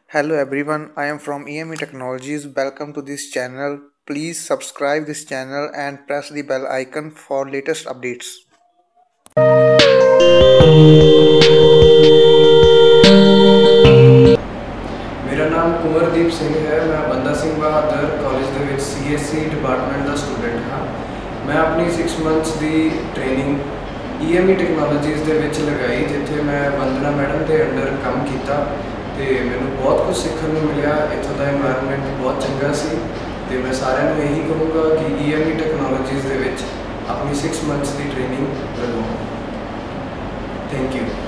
Hello everyone, I am from EME Technologies. Welcome to this channel. Please subscribe this channel and press the bell icon for latest updates. मेरा नाम कुंवरदीप सिंह है। मैं बंदा Singh Bahadur college ਦੇ ਵਿੱਚ CSE department ਦਾ student ਹਾਂ। ਮੈਂ ਆਪਣੀ 6 ਮੰਥਸ ਦੀ ਟ੍ਰੇਨਿੰਗ EME ਟੈਕਨੋਲੋਜੀਜ਼ ਦੇ ਵਿੱਚ ਲਗਾਈ, ਜਿੱਥੇ ਮੈਂ ਵੰਦਨਾ ਮੈਡਮ ਦੇ ਅੰਡਰ ਕੰਮ ਕੀਤਾ ਤੇ ਮੈਨੂੰ ਬਹੁਤ ਕੁਝ ਸਿੱਖਣ ਨੂੰ ਮਿਲਿਆ। ਇੱਥੋਂ ਦਾ এনवायरमेंट ਬਹੁਤ ਚੰਗਾ ਸੀ ਤੇ ਮੈਂ ਸਾਰਿਆਂ ਨੂੰ ਇਹੀ ਕਹੂੰਗਾ ਕਿ EME ਟੈਕਨੋਲੋਜੀਜ਼ ਦੇ ਵਿੱਚ ਆਪਣੀ 6 ਮੰਥਸ ਦੀ ਟ੍ਰੇਨਿੰਗ ਲਗਾਓ। Thank you.